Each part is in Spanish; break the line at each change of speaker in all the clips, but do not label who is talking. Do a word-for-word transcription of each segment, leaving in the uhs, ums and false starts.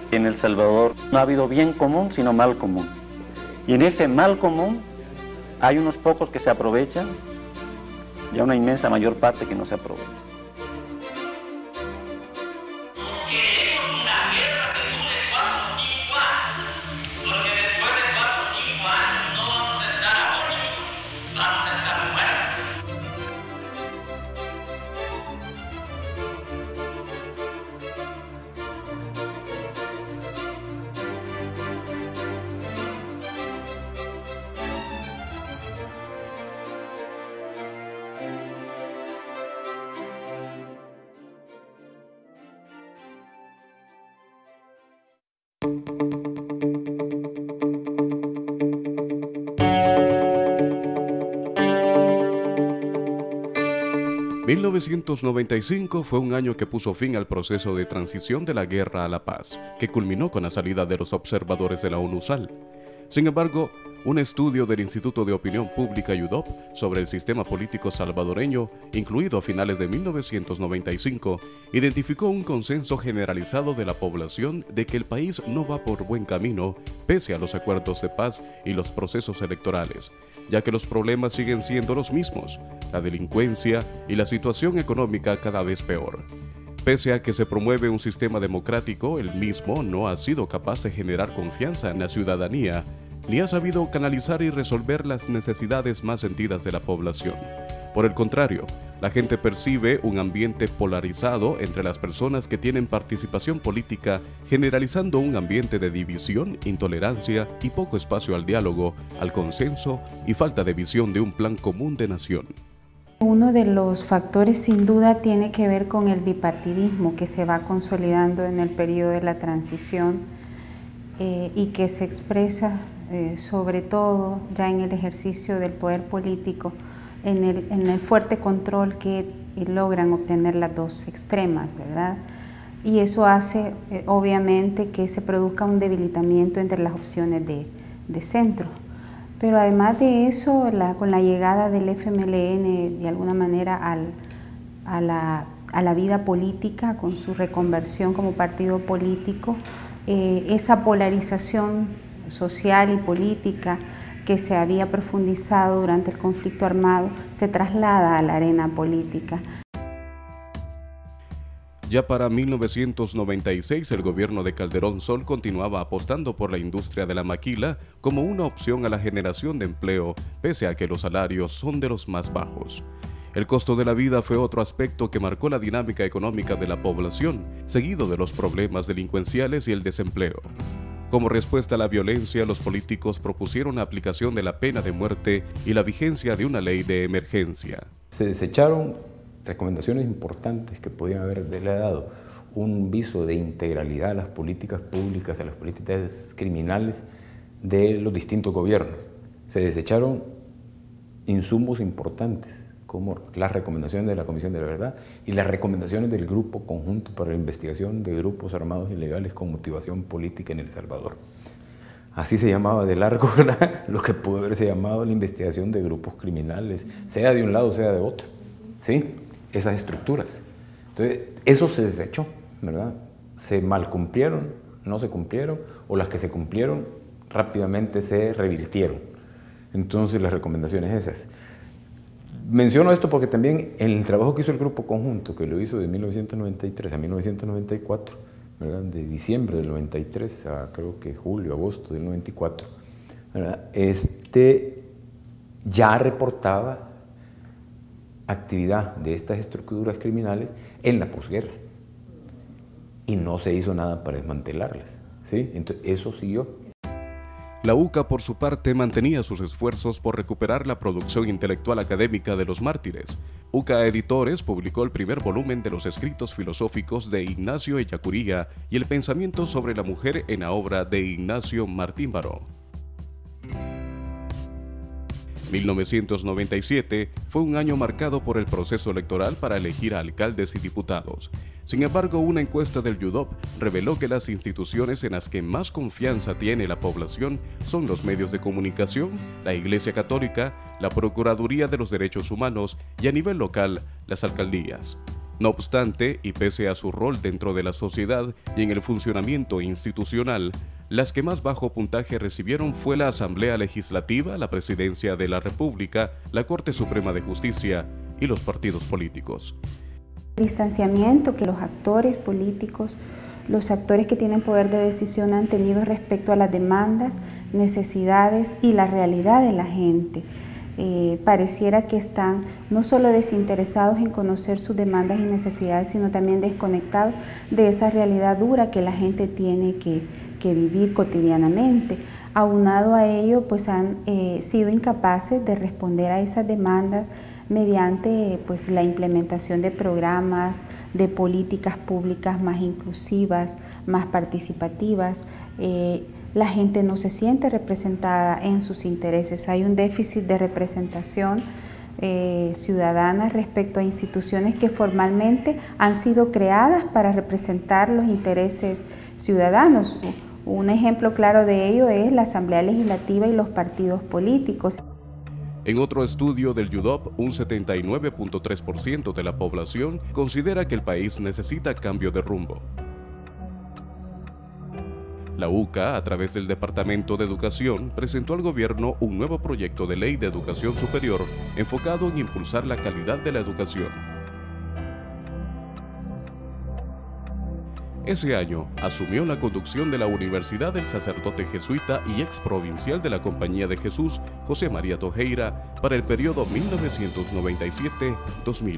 En El Salvador no ha habido bien común, sino mal común. Y en ese mal común hay unos pocos que se aprovechan y una inmensa mayor parte que no se aprovecha.
mil novecientos noventa y cinco fue un año que puso fin al proceso de transición de la guerra a la paz, que culminó con la salida de los observadores de la ONUSAL. Sin embargo, un estudio del Instituto de Opinión Pública U D O P sobre el sistema político salvadoreño, incluido a finales de mil novecientos noventa y cinco, identificó un consenso generalizado de la población de que el país no va por buen camino, pese a los acuerdos de paz y los procesos electorales, ya que los problemas siguen siendo los mismos, la delincuencia y la situación económica cada vez peor. Pese a que se promueve un sistema democrático, el mismo no ha sido capaz de generar confianza en la ciudadanía, ni ha sabido canalizar y resolver las necesidades más sentidas de la población. Por el contrario, la gente percibe un ambiente polarizado entre las personas que tienen participación política, generalizando un ambiente de división, intolerancia y poco espacio al diálogo, al consenso y falta de visión de un plan común de nación.
Uno de los factores sin duda tiene que ver con el bipartidismo que se va consolidando en el periodo de la transición eh, y que se expresa eh, sobre todo ya en el ejercicio del poder político, en el, en el fuerte control que logran obtener las dos extremas, ¿verdad? Y eso hace eh, obviamente que se produzca un debilitamiento entre las opciones de, de centro. Pero además de eso, la, con la llegada del F M L N de alguna manera al, a, la, a la vida política, con su reconversión como partido político, eh, esa polarización social y política que se había profundizado durante el conflicto armado se traslada a la arena política.
Ya para mil novecientos noventa y seis, el gobierno de Calderón Sol continuaba apostando por la industria de la maquila como una opción a la generación de empleo, pese a que los salarios son de los más bajos. El costo de la vida fue otro aspecto que marcó la dinámica económica de la población, seguido de los problemas delincuenciales y el desempleo. Como respuesta a la violencia, los políticos propusieron la aplicación de la pena de muerte y la vigencia de una ley de emergencia.
Se desecharon recomendaciones importantes que podían haberle dado un viso de integralidad a las políticas públicas, a las políticas criminales de los distintos gobiernos. Se desecharon insumos importantes, como las recomendaciones de la Comisión de la Verdad y las recomendaciones del Grupo Conjunto para la Investigación de Grupos Armados Ilegales con Motivación Política en El Salvador. Así se llamaba de largo, ¿verdad? Lo que pudo haberse llamado la investigación de grupos criminales, sea de un lado, sea de otro, ¿sí? Esas estructuras. Entonces, eso se desechó, ¿verdad? Se mal cumplieron, no se cumplieron, o las que se cumplieron rápidamente se revirtieron. Entonces, las recomendaciones esas. Menciono esto porque también en el trabajo que hizo el Grupo Conjunto, que lo hizo de mil novecientos noventa y tres a mil novecientos noventa y cuatro, ¿verdad? De diciembre del noventa y tres a creo que julio, agosto del noventa y cuatro, ¿verdad? Este ya reportaba actividad de estas estructuras criminales en la posguerra y no se hizo nada para desmantelarlas, ¿sí? Entonces eso siguió.
La U C A, por su parte, mantenía sus esfuerzos por recuperar la producción intelectual académica de los mártires. U C A Editores publicó el primer volumen de los escritos filosóficos de Ignacio Ellacuría y el pensamiento sobre la mujer en la obra de Ignacio Martín Baró. mil novecientos noventa y siete fue un año marcado por el proceso electoral para elegir a alcaldes y diputados. Sin embargo, una encuesta del U D O P reveló que las instituciones en las que más confianza tiene la población son los medios de comunicación, la Iglesia Católica, la Procuraduría de los Derechos Humanos y a nivel local, las alcaldías. No obstante, y pese a su rol dentro de la sociedad y en el funcionamiento institucional, las que más bajo puntaje recibieron fue la Asamblea Legislativa, la Presidencia de la República, la Corte Suprema de Justicia y los partidos políticos.
El distanciamiento que los actores políticos, los actores que tienen poder de decisión han tenido respecto a las demandas, necesidades y la realidad de la gente. Eh, pareciera que están no solo desinteresados en conocer sus demandas y necesidades, sino también desconectados de esa realidad dura que la gente tiene que, que vivir cotidianamente. Aunado a ello, pues han eh, sido incapaces de responder a esas demandas mediante pues, la implementación de programas, de políticas públicas más inclusivas, más participativas. Eh, La gente no se siente representada en sus intereses. Hay un déficit de representación eh, ciudadana respecto a instituciones que formalmente han sido creadas para representar los intereses ciudadanos. Un ejemplo claro de ello es la Asamblea Legislativa y los partidos políticos.
En otro estudio del U D O P, un setenta y nueve punto tres por ciento de la población considera que el país necesita cambio de rumbo. La U C A, a través del Departamento de Educación, presentó al gobierno un nuevo proyecto de ley de educación superior enfocado en impulsar la calidad de la educación. Ese año asumió la conducción de la Universidad el sacerdote jesuita y exprovincial de la Compañía de Jesús, José María Tojeira, para el periodo mil novecientos noventa y siete a dos mil.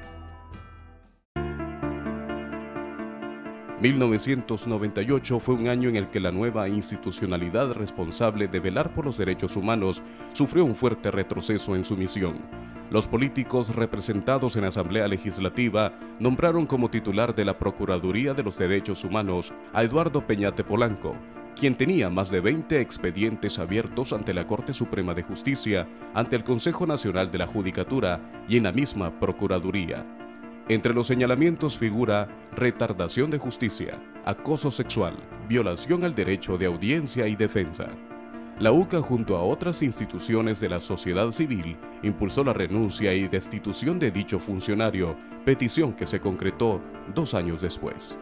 mil novecientos noventa y ocho fue un año en el que la nueva institucionalidad responsable de velar por los derechos humanos sufrió un fuerte retroceso en su misión. Los políticos representados en la Asamblea Legislativa nombraron como titular de la Procuraduría de los Derechos Humanos a Eduardo Peñate Polanco, quien tenía más de veinte expedientes abiertos ante la Corte Suprema de Justicia, ante el Consejo Nacional de la Judicatura y en la misma Procuraduría. Entre los señalamientos figura retardación de justicia, acoso sexual, violación al derecho de audiencia y defensa. La U C A, junto a otras instituciones de la sociedad civil, impulsó la renuncia y destitución de dicho funcionario, petición que se concretó dos años después.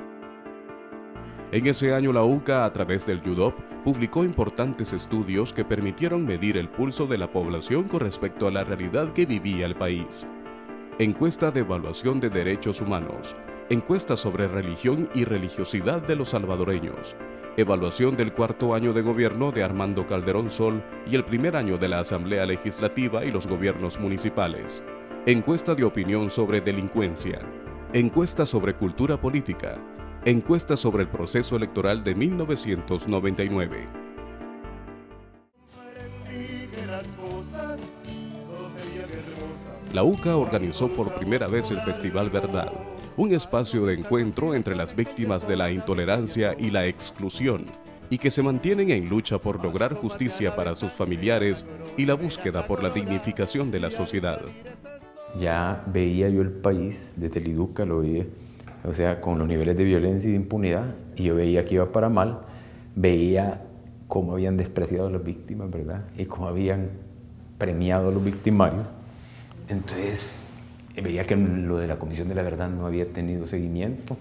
En ese año la U C A, a través del U D O P, publicó importantes estudios que permitieron medir el pulso de la población con respecto a la realidad que vivía el país. Encuesta de evaluación de derechos humanos, encuesta sobre religión y religiosidad de los salvadoreños, evaluación del cuarto año de gobierno de Armando Calderón Sol y el primer año de la Asamblea Legislativa y los gobiernos municipales, encuesta de opinión sobre delincuencia, encuesta sobre cultura política, encuesta sobre el proceso electoral de mil novecientos noventa y nueve. La U C A organizó por primera vez el Festival Verdad, un espacio de encuentro entre las víctimas de la intolerancia y la exclusión, y que se mantienen en lucha por lograr justicia para sus familiares y la búsqueda por la dignificación de la sociedad.
Ya veía yo el país, desde el IDUCA lo veía, o sea, con los niveles de violencia y de impunidad, y yo veía que iba para mal, veía cómo habían despreciado a las víctimas, ¿verdad? Y cómo habían premiado a los victimarios. Entonces, veía que lo de la Comisión de la Verdad no había tenido seguimiento.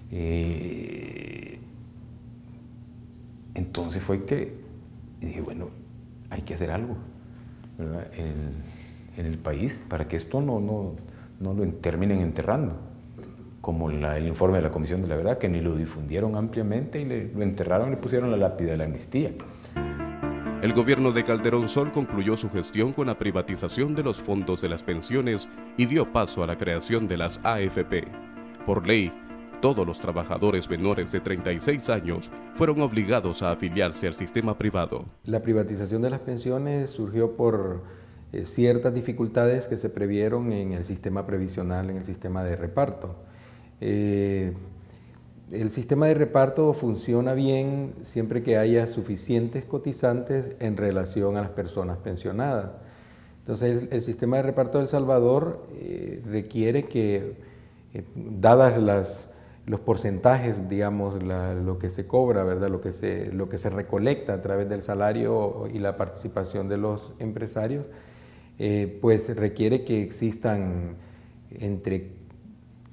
Eh, entonces fue que dije, bueno, hay que hacer algo, ¿verdad? En, el, en el país para que esto no, no, no lo terminen enterrando, como la, el informe de la Comisión de la Verdad, que ni lo difundieron ampliamente y le, lo enterraron y le pusieron la lápida de la amnistía.
El gobierno de Calderón Sol concluyó su gestión con la privatización de los fondos de las pensiones y dio paso a la creación de las A F P. Por ley, todos los trabajadores menores de treinta y seis años fueron obligados a afiliarse al sistema privado.
La privatización de las pensiones surgió por eh, ciertas dificultades que se previeron en el sistema previsional, en el sistema de reparto. Eh, El sistema de reparto funciona bien siempre que haya suficientes cotizantes en relación a las personas pensionadas. Entonces, el, el sistema de reparto de El Salvador eh, requiere que, eh, dadas las, los porcentajes, digamos, la, lo que se cobra, ¿verdad? Lo que se, lo que se recolecta a través del salario y la participación de los empresarios, eh, pues requiere que existan entre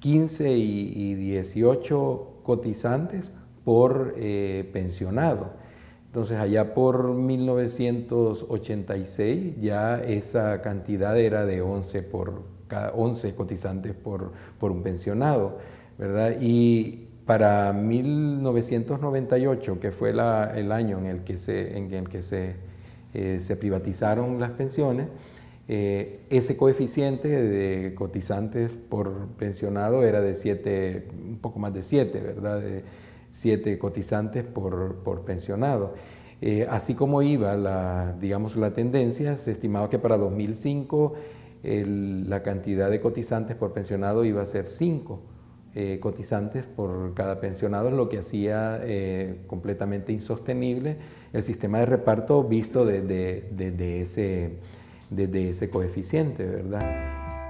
quince y dieciocho cotizantes por eh, pensionado. Entonces allá por mil novecientos ochenta y seis ya esa cantidad era de once, por, once cotizantes por, por un pensionado, ¿verdad? Y para mil novecientos noventa y ocho, que fue la, el año en el que se, en el que se, eh, se privatizaron las pensiones, eh, ese coeficiente de cotizantes por pensionado era de siete, un poco más de siete, ¿verdad? De, siete cotizantes por, por pensionado. Eh, así como iba la, digamos, la tendencia, se estimaba que para dos mil cinco el, la cantidad de cotizantes por pensionado iba a ser cinco eh, cotizantes por cada pensionado, lo que hacía eh, completamente insostenible el sistema de reparto visto desde de, de, de ese, de, de ese coeficiente, ¿verdad?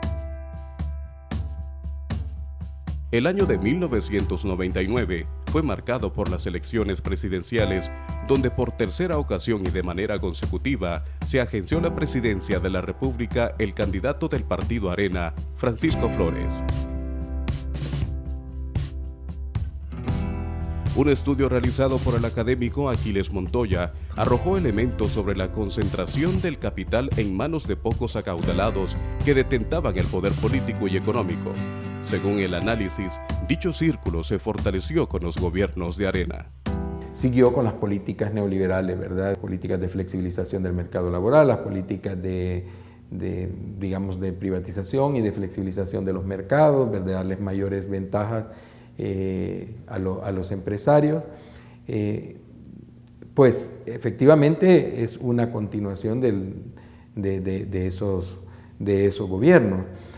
El año de mil novecientos noventa y nueve fue marcado por las elecciones presidenciales, donde por tercera ocasión y de manera consecutiva se agenció la presidencia de la República el candidato del partido Arena, Francisco Flores. Un estudio realizado por el académico Aquiles Montoya arrojó elementos sobre la concentración del capital en manos de pocos acaudalados que detentaban el poder político y económico. Según el análisis, dicho círculo se fortaleció con los gobiernos de Arena.
Siguió con las políticas neoliberales, ¿verdad? Políticas de flexibilización del mercado laboral, las políticas de, de digamos, de privatización y de flexibilización de los mercados, ¿verdad? Darles mayores ventajas eh, a, lo, a los empresarios. Eh, pues efectivamente es una continuación del, de, de, de, esos, de esos gobiernos.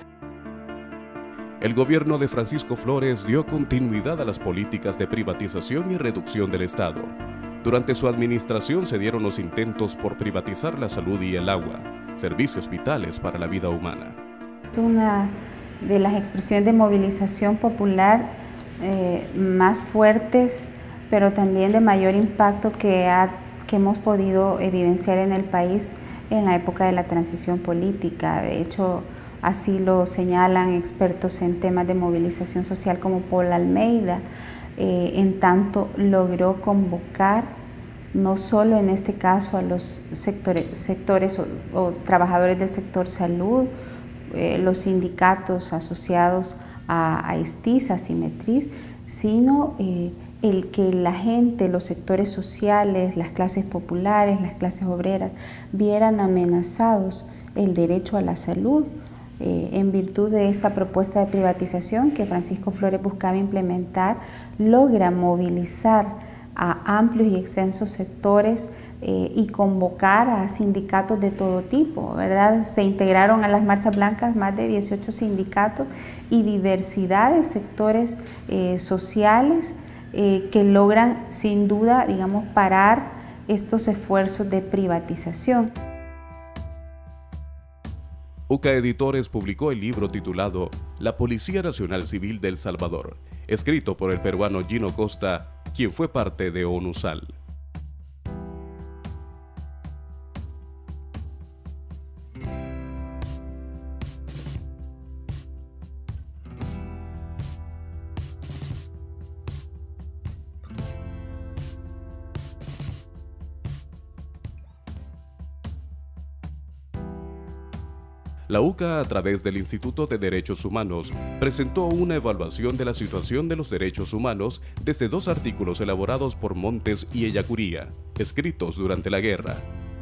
El gobierno de Francisco Flores dio continuidad a las políticas de privatización y reducción del Estado. Durante su administración se dieron los intentos por privatizar la salud y el agua, servicios vitales para la vida humana.
Una de las expresiones de movilización popular eh, más fuertes, pero también de mayor impacto que, ha, que hemos podido evidenciar en el país en la época de la transición política. De hecho, así lo señalan expertos en temas de movilización social como Paul Almeida, eh, en tanto logró convocar no solo en este caso a los sectores, sectores o, o trabajadores del sector salud, eh, los sindicatos asociados a, a Estiza, a Simetriz, sino eh, el que la gente, los sectores sociales, las clases populares, las clases obreras, vieran amenazados el derecho a la salud, Eh, en virtud de esta propuesta de privatización que Francisco Flores buscaba implementar, logra movilizar a amplios y extensos sectores eh, y convocar a sindicatos de todo tipo, ¿verdad? Se integraron a las marchas blancas más de dieciocho sindicatos y diversidad de sectores eh, sociales eh, que logran sin duda, digamos, parar estos esfuerzos de privatización.
UCA Editores publicó el libro titulado La Policía Nacional Civil de El Salvador, escrito por el peruano Gino Costa, quien fue parte de ONUSAL. La UCA, a través del Instituto de Derechos Humanos, presentó una evaluación de la situación de los derechos humanos desde dos artículos elaborados por Montes y Ellacuría, escritos durante la guerra.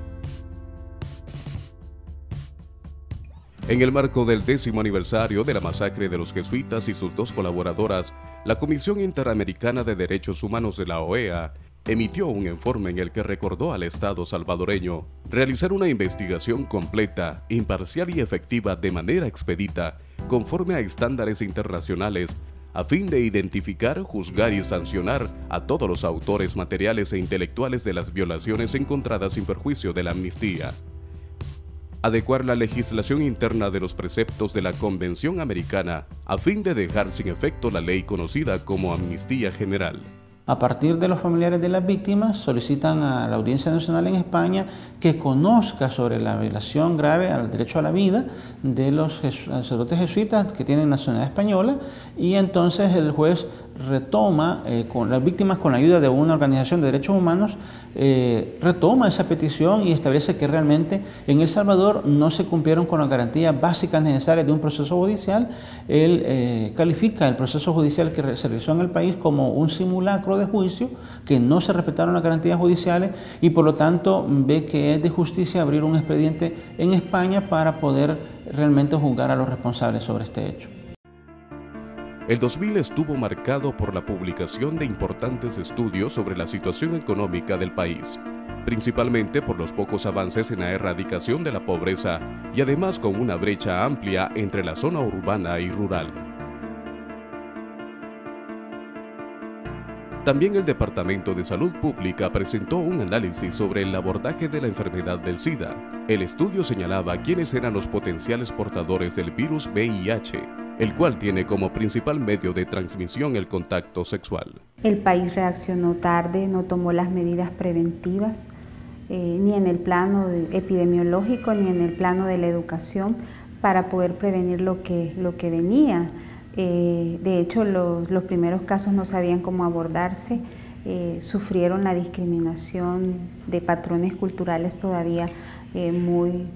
En el marco del décimo aniversario de la masacre de los jesuitas y sus dos colaboradoras, la Comisión Interamericana de Derechos Humanos de la O E A emitió un informe en el que recordó al Estado salvadoreño realizar una investigación completa, imparcial y efectiva de manera expedita, conforme a estándares internacionales, a fin de identificar, juzgar y sancionar a todos los autores materiales e intelectuales de las violaciones encontradas sin perjuicio de la amnistía. Adecuar la legislación interna de los preceptos de la Convención Americana a fin de dejar sin efecto la ley conocida como Amnistía General.
A partir de los familiares de las víctimas, solicitan a la Audiencia Nacional en España que conozca sobre la violación grave al derecho a la vida de los sacerdotes jesuitas que tienen nacionalidad española, y entonces el juez retoma, eh, con las víctimas con la ayuda de una organización de derechos humanos, eh, retoma esa petición y establece que realmente en El Salvador no se cumplieron con las garantías básicas necesarias de un proceso judicial. Él eh, califica el proceso judicial que se realizó en el país como un simulacro de juicio, que no se respetaron las garantías judiciales, y por lo tanto ve que es de justicia abrir un expediente en España para poder realmente juzgar a los responsables sobre este hecho.
El dos mil estuvo marcado por la publicación de importantes estudios sobre la situación económica del país, principalmente por los pocos avances en la erradicación de la pobreza y además con una brecha amplia entre la zona urbana y rural. También el Departamento de Salud Pública presentó un análisis sobre el abordaje de la enfermedad del SIDA. El estudio señalaba quiénes eran los potenciales portadores del virus V I H, el cual tiene como principal medio de transmisión el contacto sexual.
El país reaccionó tarde, no tomó las medidas preventivas, eh, ni en el plano epidemiológico ni en el plano de la educación, para poder prevenir lo que, lo que venía. Eh, de hecho, los, los primeros casos no sabían cómo abordarse, eh, sufrieron la discriminación de patrones culturales todavía eh, muy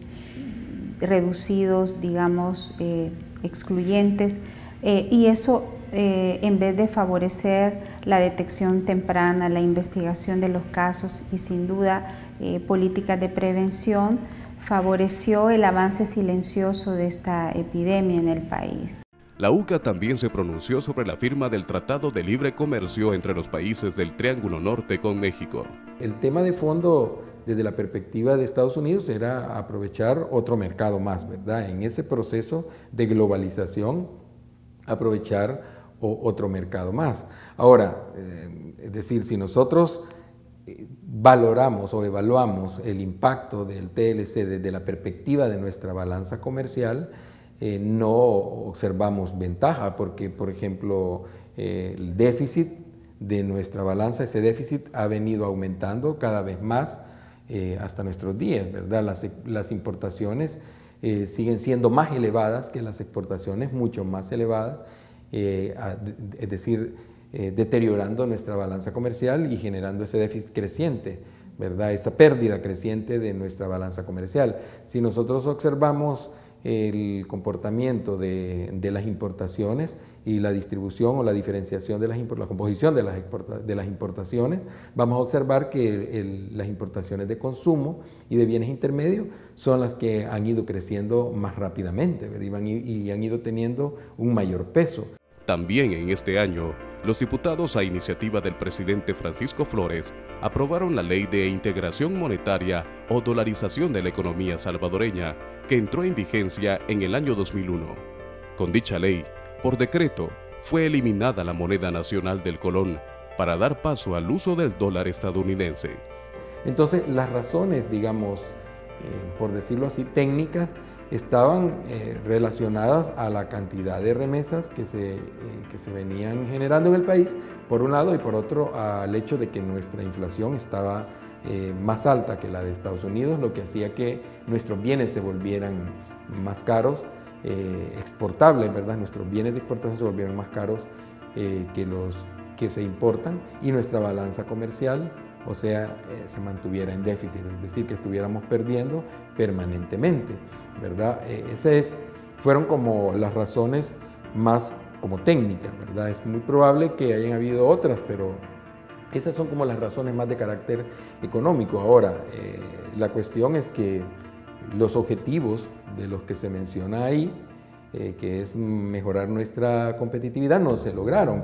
reducidos, digamos, eh, excluyentes, eh, y eso eh, en vez de favorecer la detección temprana, la investigación de los casos y sin duda eh, políticas de prevención, favoreció el avance silencioso de esta epidemia en el país.
La U C A también se pronunció sobre la firma del Tratado de Libre Comercio entre los países del Triángulo Norte con México.
El tema de fondo desde la perspectiva de Estados Unidos era aprovechar otro mercado más, ¿verdad? En ese proceso de globalización, aprovechar o, otro mercado más. Ahora, eh, es decir, si nosotros eh, valoramos o evaluamos el impacto del T L C desde la perspectiva de nuestra balanza comercial, eh, no observamos ventaja, porque, por ejemplo, eh, el déficit de nuestra balanza, ese déficit ha venido aumentando cada vez más eh, hasta nuestros días, ¿verdad? Las, las importaciones eh, siguen siendo más elevadas que las exportaciones, mucho más elevadas, eh, a, es decir, eh, deteriorando nuestra balanza comercial y generando ese déficit creciente, ¿verdad? Esa pérdida creciente de nuestra balanza comercial. Si nosotros observamos el comportamiento de, de las importaciones y la distribución o la diferenciación de las la composición de las, exporta, de las importaciones, vamos a observar que el, el, las importaciones de consumo y de bienes intermedios son las que han ido creciendo más rápidamente, ¿verdad? Y, van, y han ido teniendo un mayor peso.
También en este año, los diputados a iniciativa del presidente Francisco Flores aprobaron la Ley de Integración Monetaria o Dolarización de la Economía Salvadoreña, que entró en vigencia en el año dos mil uno. Con dicha ley, por decreto, fue eliminada la moneda nacional del colón para dar paso al uso del dólar estadounidense.
Entonces, las razones, digamos, eh, por decirlo así, técnicas, estaban eh, relacionadas a la cantidad de remesas que se, eh, que se venían generando en el país, por un lado, y por otro al hecho de que nuestra inflación estaba eh, más alta que la de Estados Unidos, lo que hacía que nuestros bienes se volvieran más caros, eh, exportables, ¿verdad? Nuestros bienes de exportación se volvieran más caros eh, que los que se importan, y nuestra balanza comercial, o sea, eh, se mantuviera en déficit, es decir, que estuviéramos perdiendo permanentemente, ¿verdad? Eh, esas fueron como las razones más como técnicas, ¿verdad? Es muy probable que hayan habido otras, pero esas son como las razones más de carácter económico. Ahora, eh, la cuestión es que los objetivos de los que se menciona ahí, eh, que es mejorar nuestra competitividad, no se lograron.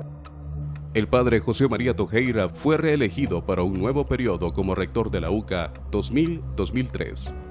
El padre José María Tojeira fue reelegido para un nuevo periodo como rector de la U C A dos mil a dos mil tres.